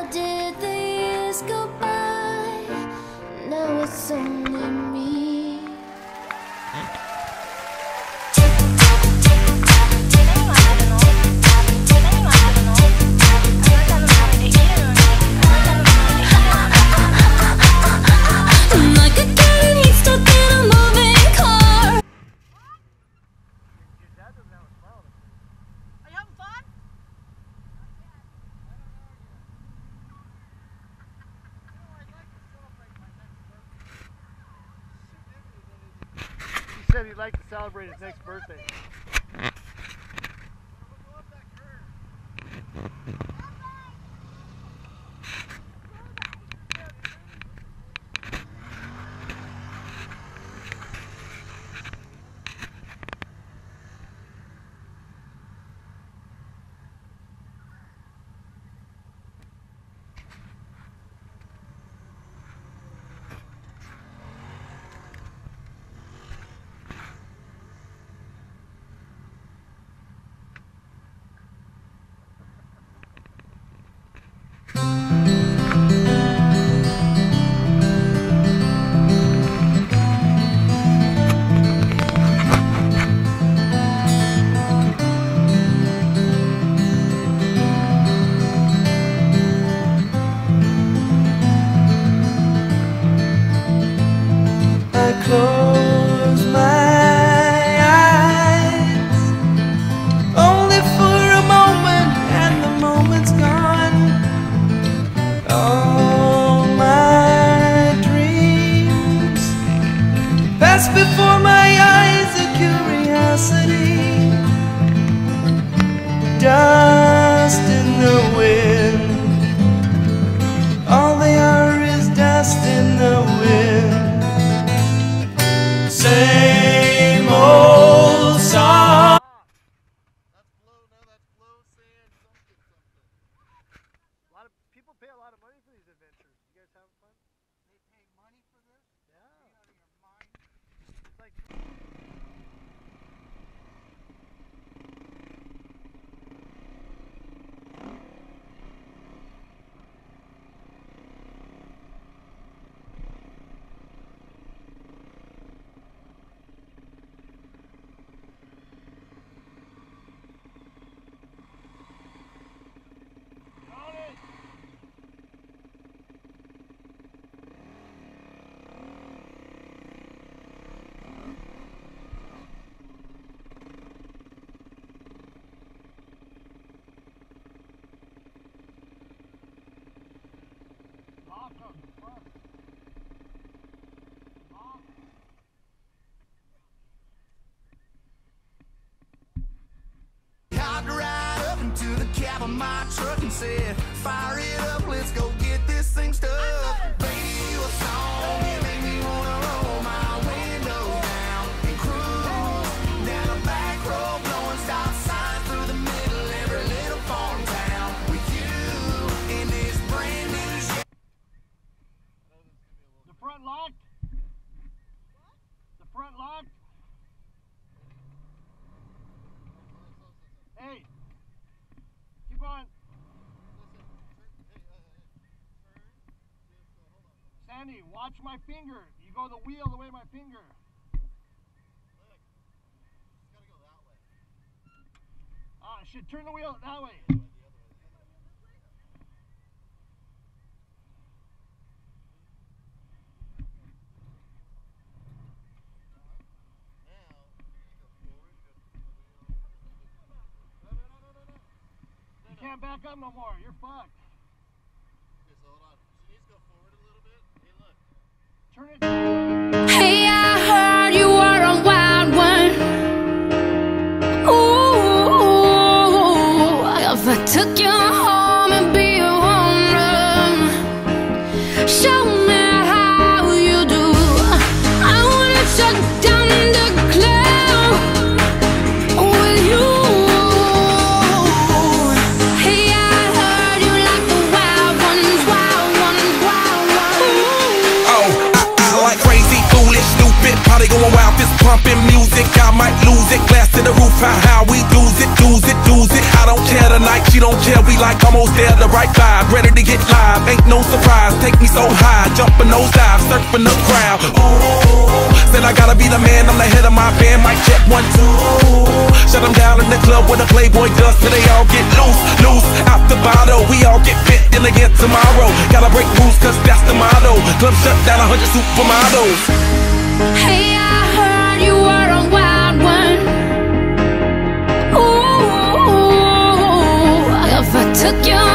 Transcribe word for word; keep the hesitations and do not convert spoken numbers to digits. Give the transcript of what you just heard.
did the years go by? Now it's only me. Like a gun, he's stuck in a moving car. Your dad doesn't have a smile. Are you having fun? He said he'd like to celebrate his next birthday. Close my eyes, only for a moment, and the moment's gone. All my dreams pass before my eyes, a curiosity, dust in the wind. All they are is dust in the wind. Same old song. That's blow, no, that's blow, sand, something, something. A lot of people pay a lot of money for these adventures. You guys having fun? They pay money for this? Yeah. Are you out of your mind? It's like Hopped right up into the cab of my truck and said, fire it up, let's go get this thing stuck. Baby, you a song, you make me wanna roll my window down and cruise down a back road, blowing stop signs through the middle every little farm town with you in this brand new shit. the front locked. The front locked. Hey, keep on. Sandy, watch my finger. You go the wheel the way my finger. Ah, shit, turn the wheel that way. You can't back up no more. You're fucked. Okay, so hold on. She needs to go forward a little bit. Hey, look. Turn it. Hey, I heard you were a wild one. Ooh, if I took you home and be a home run, show me how you do. I wanna shut down the club with you. Hey, I heard you like the wild ones, wild ones, wild ones. Oh, I, I like crazy, foolish, stupid, probably going wild, fist pumping music. I might lose it, glass to the roof, how, how we do's it, do's it, do's it. I don't care tonight, she don't care, we like almost there, the right vibe, ready to get live. take me so high, jumping those dives, surfing the crowd. Ooh, said I gotta be the man, I'm the head of my band. Mic check one, two. Shut them down in the club where the Playboy does, so they all get loose, loose out the bottle. We all get fit in again tomorrow. Gotta break rules, cause that's the motto. Club shut down, a hundred supermodels. Hey, I heard you were a wild one. Ooh, if I took you